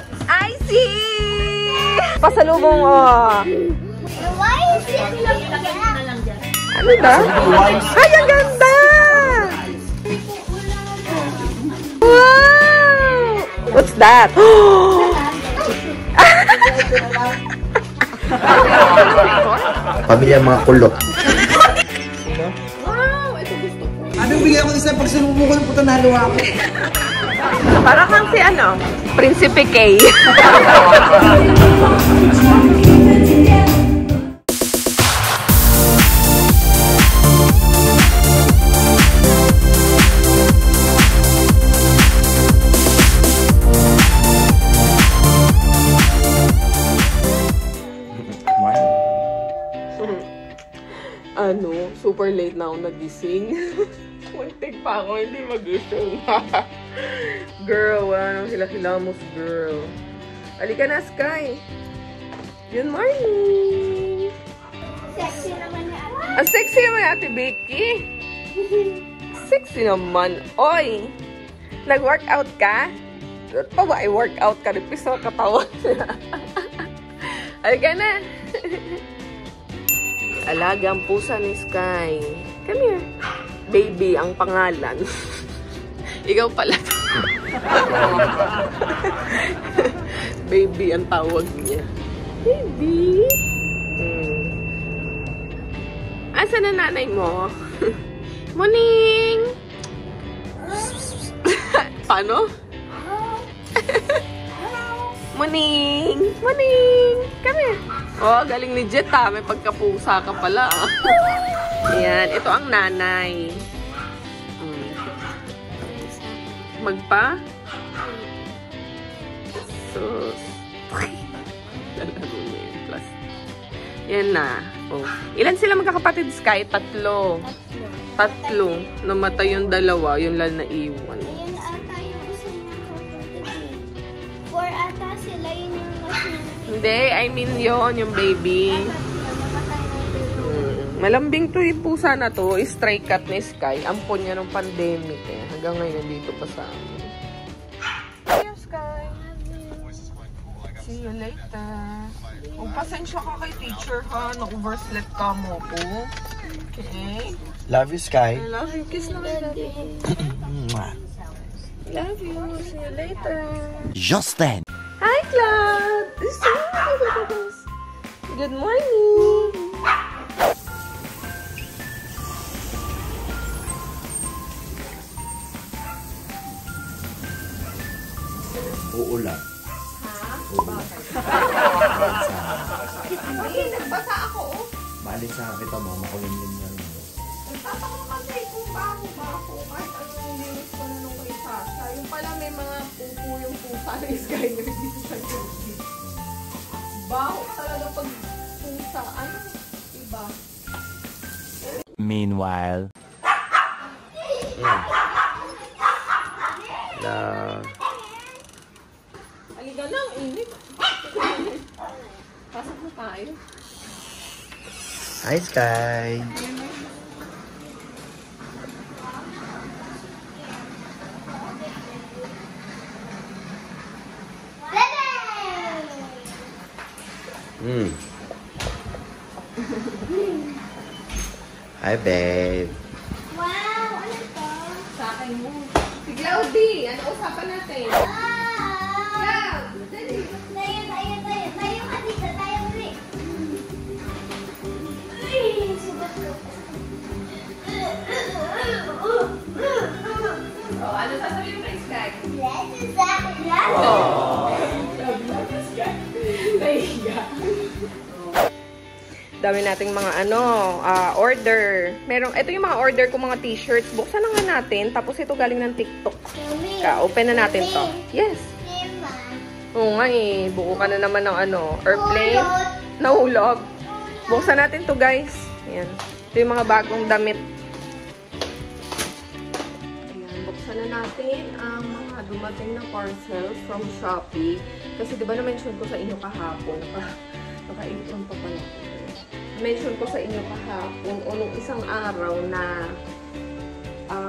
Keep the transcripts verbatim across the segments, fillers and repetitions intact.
I see! Pasalubong, oh. Why is it? Ano ba? Ay, ang ganda! Wow! What's that? Pamilya mga kulot. Wow! Ito gusto ko. Anong bigyan ko isa pag sumubo ko ng puto na haluwa ko? Para kang si ano? Prinsipe K. Ano, super late na ako nagising. Muntik pa ako, hindi magising. Girl, wala nang hila-hilamos, girl. Halika na, Sky. Good morning. Sexy naman ni Ate. Ang sexy naman, Ate Becky. Sexy naman. Oy, nag-workout ka? Pa ba, i-workout ka? Ripis na katawan. Halika na. Alagang pusa ni Sky. Come here. Baby ang pangalan. Ikaw pala. Baby ang tawag niya. Baby. Hmm. Asa na nanay mo? Morning! Paano? Morning! Morning! Come here. Oh, galing ni Jet ha. May pagkapusa ka pala. Ayan. Ito ang nanay. Hmm. Magpa? Sus. Plus. Yan na. Oh. Ilan sila magkakapatid, Sky? Tatlo. Tatlo. Namatay yung dalawa. Yung lang naiwan. Ayun ata yung isa niyang kapatid. Four ata sila. Yun yung mas Hindi, I mean yon yung baby. Hmm. Malambing to yung pusa na to. Stray cat ni Sky. Ampon niya nung pandemic eh. Hanggang ngayon dito pa sa amin. See you, Sky. See you later. O, pasensya ka kay teacher ha. Na-oversleep ka mo po. Okay. Love you, Sky. I love you. Kiss naman natin. Love you. See you later. Just then. Hi, Claude! Good morning! Uulan. Ha? Uulan. Hindi, nagbasa ako. Balik sa kita mo, makulimlim na rin. Nagtataka kasi kung baho-baho kahit anong linis ko na nung kay Sasha. Yung pala may mga pupo yung pusa na Sky na dito sa Jersey. Baho talaga pag pusa. Ano? Iba. Meanwhile. Love. Halika na, ang init. Pasok na tayo. Hi, Sky. Mm. Hi, babe. wow, ano to? Sa akin mo. Si Cloudy, ano usapan natin? Ah! Cloud, dali. Tayo, tayo, tayo. Tayo ka dito. Tayo ulit. Ay, sugat ko. Oh, ano sasabihin mo kay Sky? Let's is that. Oh. Nahiga. Dami nating mga ano, uh, order. Merong, ito yung mga order ko, mga t-shirts. Buksan na nga natin. Tapos ito galing ng TikTok. Ka, open na natin to. Yes. Oo nga eh. Buo ka na naman ng ano, airplane. Nahulog. Buksan natin to, guys. Ayan. Ito yung mga bagong damit. Ayan. Buksan na natin ang mga dumating na parcel from Shopee. Kasi diba na-mention ko sa inyo kahapon. Naka, naka-intron pa pala. mention ko sa inyo kahapon o nung isang araw na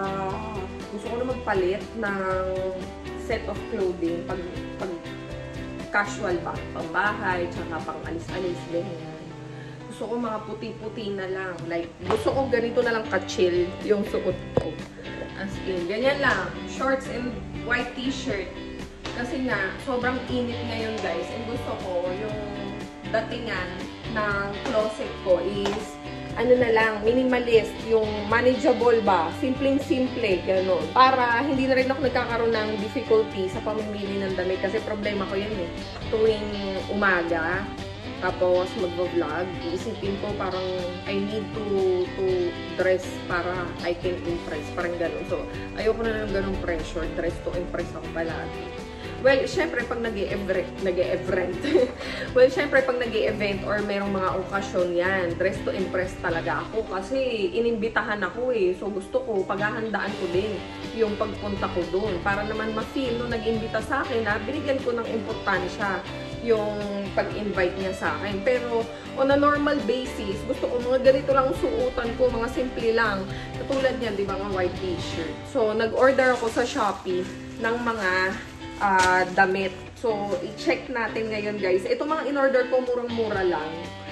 uh, gusto ko na magpalit ng set of clothing pag, pag casual ba? Pang bahay, tsaka pang alis-alis, ganyan. Gusto ko mga puti-puti na lang. Like, gusto ko ganito na lang ka-chill yung suot ko. As in, ganyan lang. Shorts and white t-shirt. Kasi nga, sobrang init ngayon guys. And gusto ko, yung datingan ng closet ko is, ano na lang, minimalist. Yung manageable ba? Simpleng-simple, gano'n. Para hindi na rin ako nagkakaroon ng difficulty sa pamimili ng damit. Kasi problema ko yan eh. Tuwing umaga, tapos mag-vlog, iisipin ko parang I need to to dress para I can impress. Parang gano'n. So, ayoko na ng gano'ng pressure. Dress to impress ako palagi. Well, syempre, pag nag-e-event, nag-e-event, well, syempre, pag nag-e-event or merong mga okasyon yan, dress to impress talaga ako kasi inimbitahan ako eh. So, gusto ko, paghahandaan ko din yung pagpunta ko doon para naman ma-feel nung nag-imbita sa akin na binigyan ko ng importansya yung pag-invite niya sa akin. Pero, on a normal basis, gusto ko mga ganito lang suotan ko, mga simple lang. Katulad niyan, di ba, mga white t-shirt. So, nag-order ako sa Shopee ng mga Uh, damit. So, i-check natin ngayon guys. Ito mga in-order ko, murang-mura lang.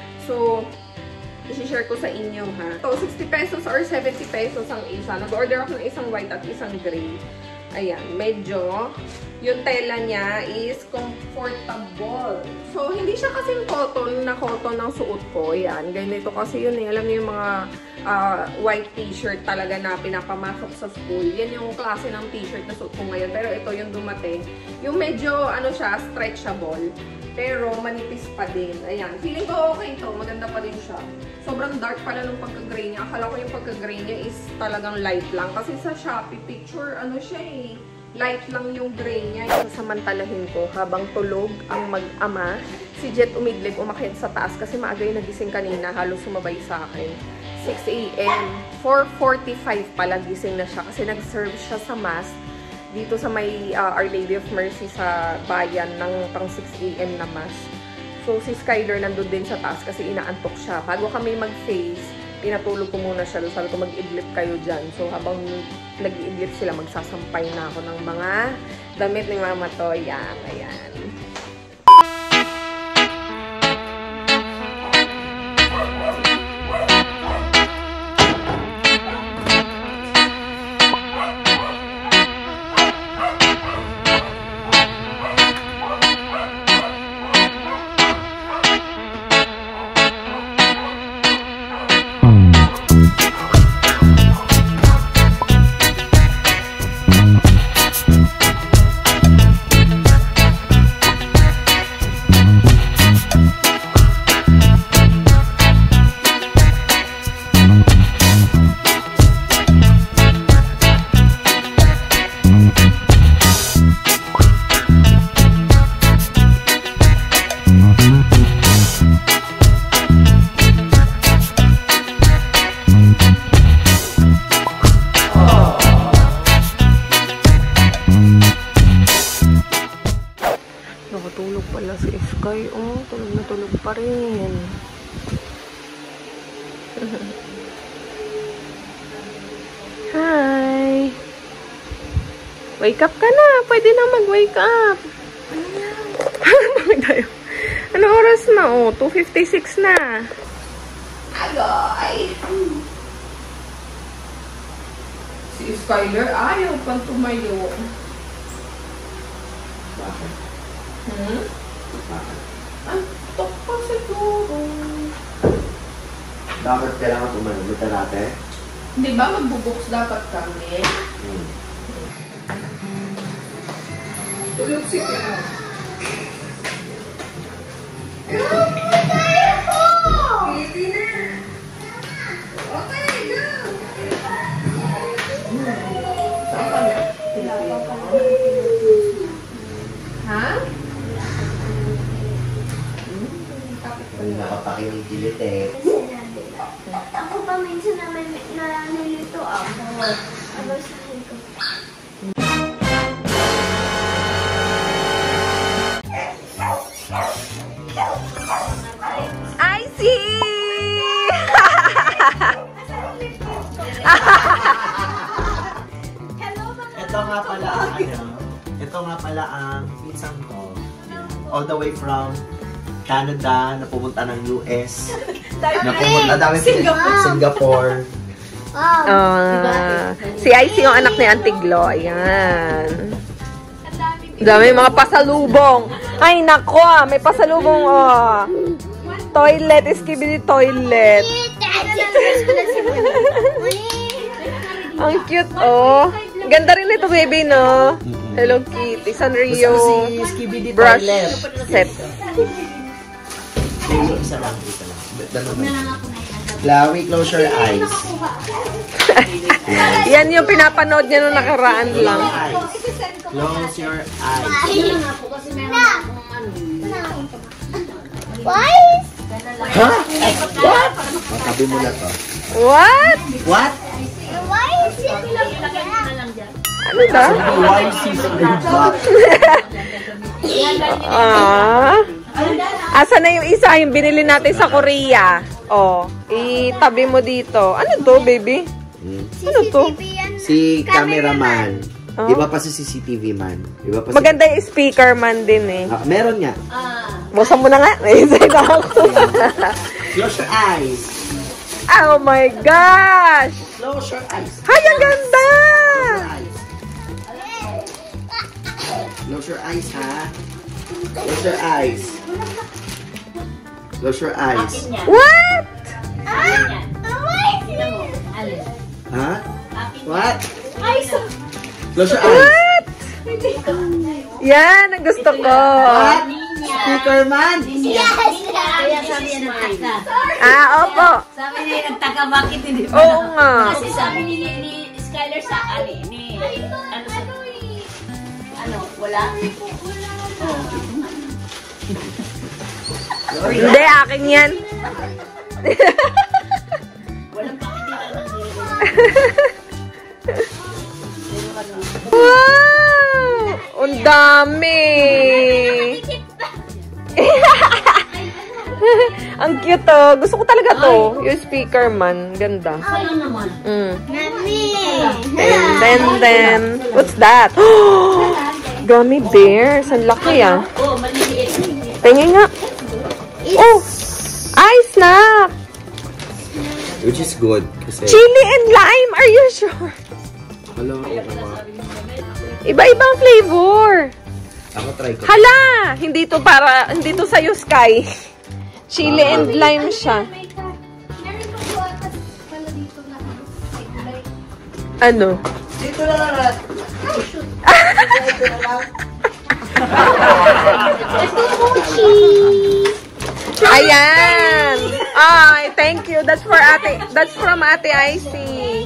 So, i-share ko sa inyo ha. So, sixty pesos or seventy pesos ang isa. Nag-order ako ng isang white at isang gray. Ayan, medyo yung tela niya is comfortable. So, hindi siya kasing cotton na cotton ng suot ko. Ayan, ganito kasi yun eh. Alam niyo yung mga uh, white t-shirt talaga na pinapamasok sa school. Yan yung klase ng t-shirt na suot ko ngayon. Pero ito yung dumating. Yung medyo, ano siya, stretchable. Pero manipis pa din. Ayan, feeling ko okay to. Maganda pa din siya. Sobrang dark pala nung pagka-gray niya. Akala ko yung pagka-gray niya is talagang light lang. Kasi sa Shopee picture, ano siya eh, light lang yung gray niya. Sasamantalahin ko habang tulog ang mag-ama. Si Jet umidlip, umakyat sa taas kasi maaga yung nagising kanina. Halos sumabay sa akin. six A M four forty-five pala gising na siya kasi nag-serve siya sa mass dito sa may uh, Our Lady of Mercy sa bayan ng pang six A M na mass. So, si Skyler nandun din sa taas kasi inaantok siya. Bago kami mag-face, pinatulog ko muna siya. Sabi ko, mag-idlip kayo dyan. So, habang nag-iidlip sila, magsasampay na ako ng mga damit ni Mama to. Ayan, ayan. Nakatulog pala si Sky. Oh, tulog na tulog pa rin. Hi! Wake up ka na! Pwede na mag-wake up! Ano oras na? Oh, two fifty-six na. Agay! Si Skyler ayaw pang tumayo. Bakit? Hmm? Ang tok pa siguro. Dapat kailangan tumayo natin? Di ba magbubuks dapat kami? Hmm. Tulog si Kaya. Pili na! Okay, go! Saan ka na? Ha? Hindi nakapakinikilit eh. Ako pa minsan naman nalilito ako. Ano sabi ko? I see! Ito nga pala ang ano, ito nga pala ang pizzang ko. all the way from Canada, na pumunta ng U S, na pumunta dami Singapore. Singapore. Ah, si Icy yung anak ni Auntie Glo. Ayan. Dami mga pasalubong. Ay, nako ah. May pasalubong, oh. Toilet. Skibidi toilet. Ang cute, oh. Ganda rin ito, baby, no? Hello Kitty. Sanrio brush set. Isa lang, isa lang. Chloe, close your eyes. Yan yung pinapanood niya nung nakaraan lang. Close your eyes. Why? Ha? What? Matabi mo na to. What? What? Why is it? Ano ba? Why is he so black? Ah. Asa na yung isa? Yung binili natin sa Korea. Oh, itabi mo dito. Ano to, baby? Ano to? Si cameraman. Oh? Iba pa si C C T V man. Iba pa si... Maganda yung speaker man din eh. Ah, meron nga. Buksan mo na nga. Naisay na ako. Close your eyes. Oh my gosh! Close your eyes. Hay, ang ganda! Close your eyes, ha? Close your eyes. Close your eyes. What? Ha? What? Close your eyes. What? Yan, ang gusto ko. What? Speaker man? Kaya sabi niya nagtaka. Ah, opo. Sabi niya nagtaka bakit hindi pa. Oo nga. Kasi sabi ni, ni Skyler sa akin, ni, ano sa, ano, wala? Hindi, akin yan. Walang pakitira ng Wow! Ang dami! Ang cute oh. Gusto ko talaga to. Yung speaker man. Ganda. Sayang naman. Mm. Mami. And then, then, what's that? Gummy bears. Ang laki ah. Oo, maliliit. Tingin nga. Oh! Ice snack! Which is good. Kasi... Chili and lime. Are you sure? Hello, ano ba? Iba-ibang flavor. Ako try ko. Hala! Hindi to para, hindi to sa'yo, Sky. Chili and lime siya. Ano? Dito na lang. Dito na lang. Ayan! Ay, thank you. That's for ate. That's from Ate Icy.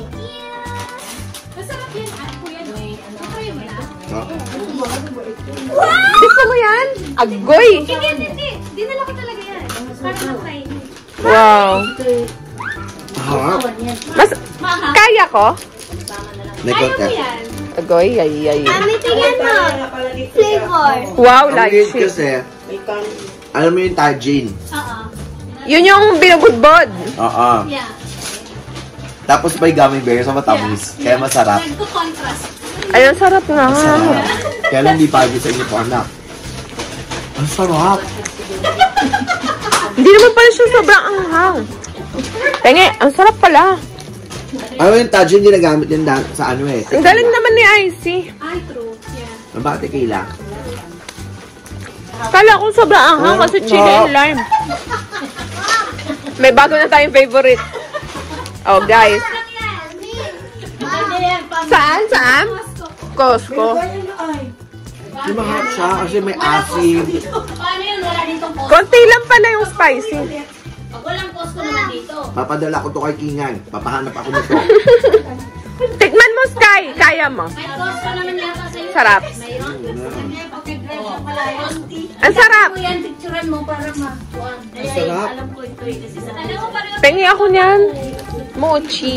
Gusto mo yan? Agoy! Hindi, hindi. Dinala ko talaga yan. Para na-try. Wow. Ha? Mas, kaya ko? May konti. Agoy, ay, ay. Mami, tingnan mo. Flavor. Wow, Ang weird lychee. kasi, alam mo yung tajin. Oo. Yun yung binubudbod. Oo. Yeah. Tapos may gummy bear sa matamis. Kaya masarap. Nagko-contrast. Ayun, sarap nga. Masarap. Kaya lang di pagi sa inyo po, anak. Ang sarap. Hindi naman pala siya sobrang anghang. Tenge, ang sarap pala. Ano yung tajin ginagamit din da- sa ano eh? Ang galing naman ni Icy. Ay, true. Yeah. Ang bakit tequila? Kala ko sobrang anghang kasi chili and lime. May bago na tayong favorite. Oh, guys. Saan? Saan? Costco. Di mahal siya kasi may asin. Paano yun? Wala din tong post. Konti lang pala yung spicy. Pag walang post ko naman dito. Papadala ko to kay Kingan. Papahanap ako nito. Tikman mo, Sky. Kaya mo. May post ka naman yata sa'yo. Sarap. Mayroon? Ang sarap. Kung yan, picturean mo para ma... Kaya sarap. alam ko ito eh. Kasi sa... Alam mo pareho. Pengi ako niyan. Mochi.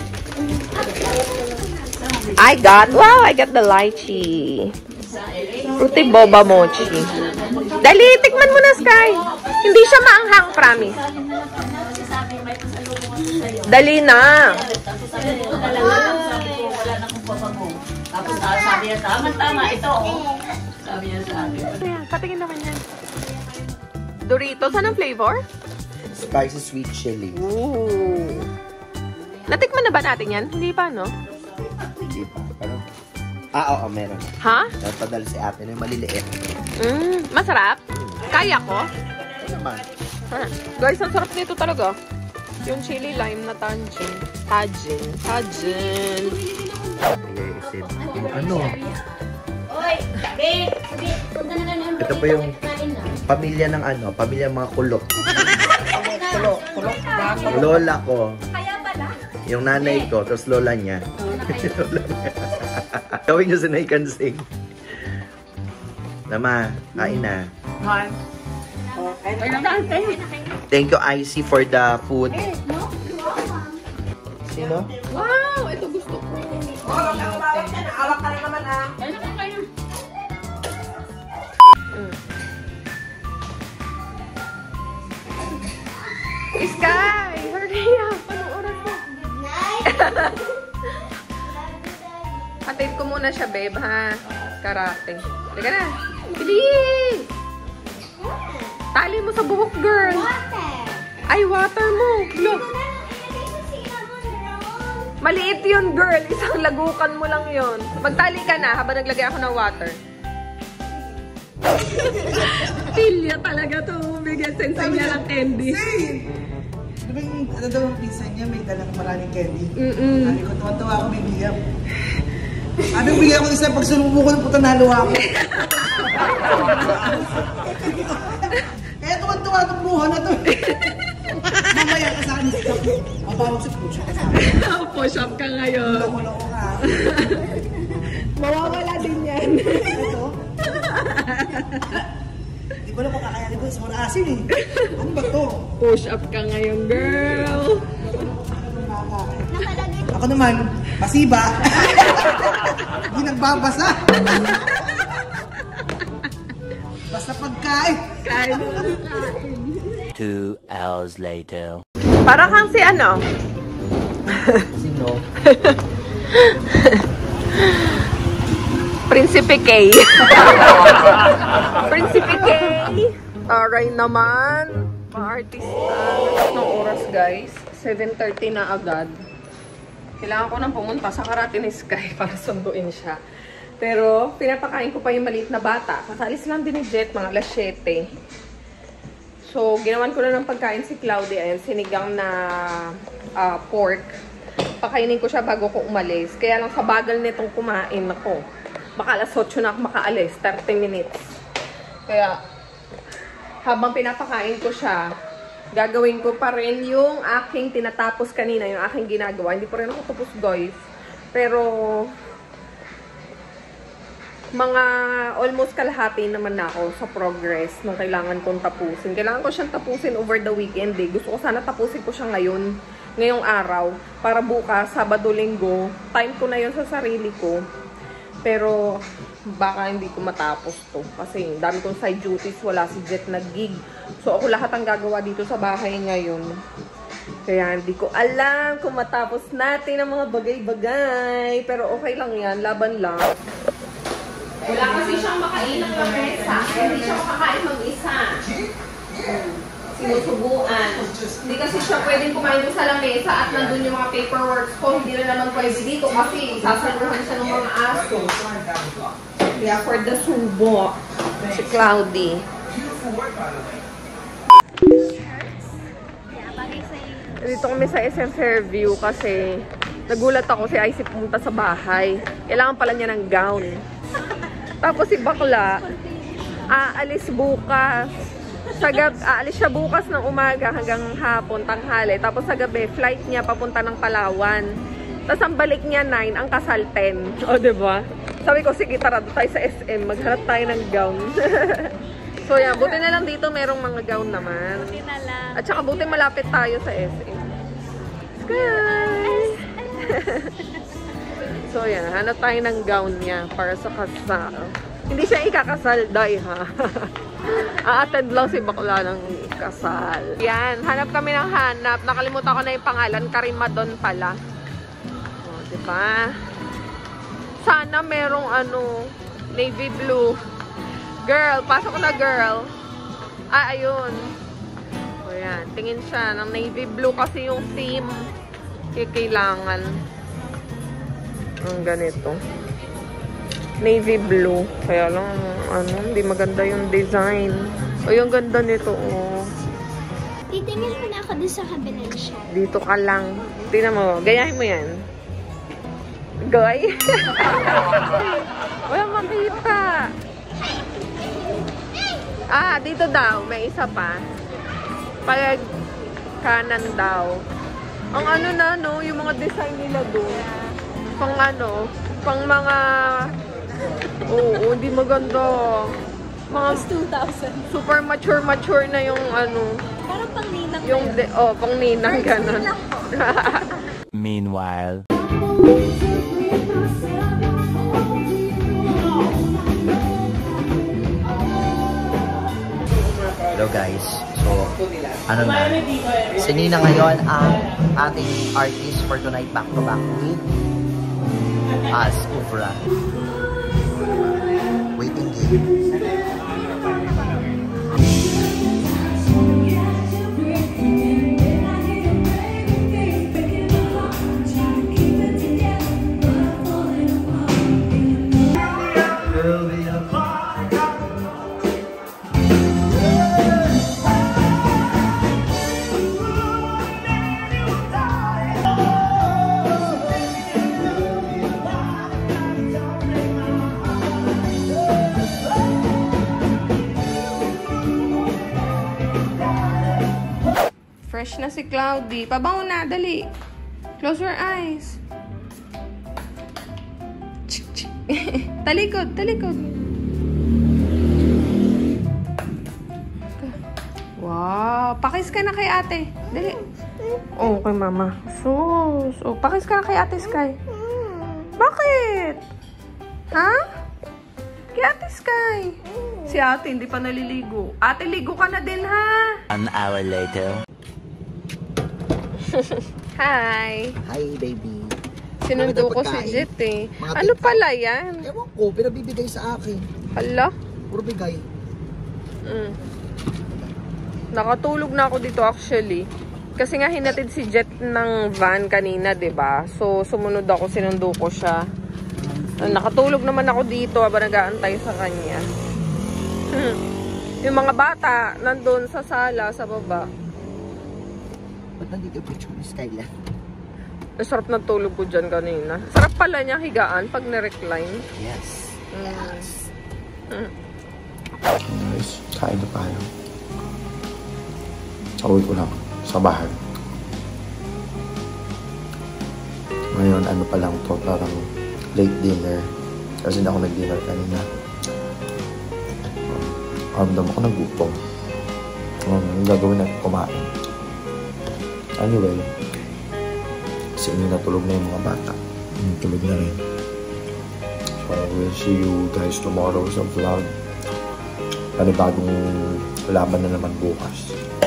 I got, wow, I got the lychee. Fruity boba mochi. Dali, tikman mo na, Sky. Hindi siya maanghang, promise. Sabi may pasalubong ako sa'yo. Dali na. Tapos sabi ko, dalawa lang. Sabi ko, wala na akong pabango. Tapos ah, sabi niya, tama-tama, ito oh. Sabi niya sa akin. Ayan, patingin naman yan. Doritos, anong flavor? Spicy sweet chili. Ooh. Natikman na ba natin yan? Hindi pa, no? Hindi pa. Pero, ah, oo, meron. Ha? Napadala si ate na yung maliliit. Mm, masarap? Kaya ko? Ano naman? Ha? Guys, ang sarap nito talaga. Yung chili lime na tanjin. Tajin. Tajin. Iisip. Yung ano? Oy, babe! Ito pa yung pamilya ng ano? Pamilya ng mga kulok. Kulok. Kulok. Lola ko. Yung nanay ko, tapos lola niya. Lola niya. Gawin niyo si Nay Kansing. Lama, kain na. Thank you, I C, for the food. Sino? Wow! Ito gusto ko. Awak ka na. Awak ka na naman ah. Sky! Hurry up! Anong oras na? Atid ko muna siya, babe, ha? Karate. Teka na. Bilis! Tali mo sa buhok, girl. Ay, water mo. Look. Maliit yun, girl. Isang lagukan mo lang yun. Magtali ka na habang naglagay ako ng water. Pilya talaga to. Bigyan sensei niya ng candy. Di ba yung ano daw ang pizza niya, may dalang maraming candy? Mm-mm. Sabi ko, tuwa-tuwa ako, may bigyan. Sabi ko, bigyan ko isa, pag sunubo ko ng puta, naluwa ako. Kaya tuwa-tuwa itong buho na to. Mamaya ka sa akin, mabawag sa push up ka sa akin. Push up ka ngayon. Loko-loko ka. Mawawala din yan. Ito? Di ba lang makakayanin ko, isang asin eh. Ano ba to? Push up ka ngayon, girl. Ako naman, masiba. Hindi nagbabasa. Basta pagkain. Kain. Two hours later. Para kang si ano? Sino? Prinsipe K. Prinsipe K. Aray naman. Pa-artista. Anong oras, guys? seven thirty na agad. Kailangan ko nang pumunta sa karate ni Sky para sunduin siya. Pero, pinapakain ko pa yung maliit na bata. Kakaalis lang din ni Jet, mga alas siyete. So, ginawan ko na ng pagkain si Cloudy. Ayan, sinigang na uh, pork. Pakainin ko siya bago ko umalis. Kaya lang sa bagal nitong kumain ako. Baka alas otso na ako makaalis. thirty minutes. Kaya, habang pinapakain ko siya, gagawin ko pa rin yung aking tinatapos kanina, yung aking ginagawa. Hindi pa rin ako tapos, guys. Pero, mga almost kalahati naman na ako sa progress na kailangan kong tapusin. Kailangan ko siyang tapusin over the weekend eh. Gusto ko sana tapusin ko siya ngayon, ngayong araw, para bukas, Sabado, Linggo, time ko na yun sa sarili ko. Pero, baka hindi ko matapos to. Kasi, dami kong side duties, wala si Jet na gig. So, ako lahat ang gagawa dito sa bahay ngayon. Kaya, hindi ko alam kung matapos natin ang mga bagay-bagay. Pero, okay lang yan. Laban lang. Wala kasi siyang makain ng lamesa. Hindi siya makakain mag-isa. Sinusubuan. Hindi kasi siya pwedeng kumain sa lamesa at nandun yung mga paperwork ko. Hindi na naman pwede dito kasi sasaluhan siya ng mga aso. Kaya for the subo, si Cloudy. Dito kami sa S M Fairview kasi nagulat ako si Icy pumunta sa bahay. Kailangan pala niya ng gown. Tapos si bakla, aalis bukas. Sa gabi, aalis siya bukas ng umaga hanggang hapon, tanghali. Tapos sa gabi, flight niya papunta ng Palawan. Tapos ang balik niya nine, ang kasal ten. O, diba? Sabi ko, sige, tara tayo sa S M. Maghanap tayo ng gown. So, yan. Buti na lang dito merong mga gown naman. Buti na lang. At saka buti malapit tayo sa S M. Sky! So, yan. Hanap tayo ng gown niya para sa kasal. Hindi siya ikakasal, day, ha? A-attend lang si bakla ng kasal. Yan. Hanap kami ng hanap. Nakalimutan ko na yung pangalan. Karimadon pala. O, diba? Sana merong ano, navy blue. Girl, pasok na girl. Ah, ayun. O yan, tingin siya ng navy blue kasi yung theme. Kailangan. Ang ganito. Navy blue. Kaya lang, ano, hindi maganda yung design. O, yung ganda nito, oh. Titingin ko na ako doon sa kabilang siya. Dito ka lang. Tingnan mo, gayahin mo yan. Goy? Wala makita. Ah, dito daw. May isa pa. Pag kanan daw. Ang ano na, no, yung mga design nila doon. Pang ano, pang mga... Oo, hindi maganda. Mga two thousand. super mature-mature na yung ano. Parang pang ninang. Yung, de, oh, pang ninang ganun. Meanwhile. Hello guys. So, ano na? Si Nina ngayon ang ating artist for tonight, back to back with as Ufra. Waiting game. Fresh na si Cloudy. Pabango na, dali. Close your eyes. Talikod, talikod. Wow, pakis ka na kay ate. Dali. Oh, kay mama. Sus. Oh, pakis ka na kay ate Sky. Bakit? Ha? Kay ate Sky. Si ate hindi pa naliligo. Ate, ligo ka na din, ha? An hour later. Hi. Hi, baby. Sinundo ko si Jet eh. Ano pala yan? Ewan ko, pinabibigay sa akin. Hala? Puro bigay. Mm. Nakatulog na ako dito actually. Kasi nga hinatid si Jet ng van kanina, 'di ba? So sumunod ako, sinundo ko siya. Nakatulog naman ako dito habang nag-aantay sa kanya. Hmm. Yung mga bata nandun sa sala, sa baba. Ba't nandito yung picture ni Skyla? Sarap na tulog ko dyan kanina. Sarap pala niya higaan pag na-recline. Yes. Mm. Yes. Mm. Guys, kain na tayo. Away ko lang sa bahay. Ngayon, ano pa lang to, parang late dinner. Kasi hindi ako nag-dinner kanina. Ramdam ako nagutom. Um, yung gagawin natin kumain. Anyway, kasi natulog na yung mga bata. Hmm, tulog na rin. So, I will see you guys tomorrow sa vlog. Panibagong laban na naman bukas.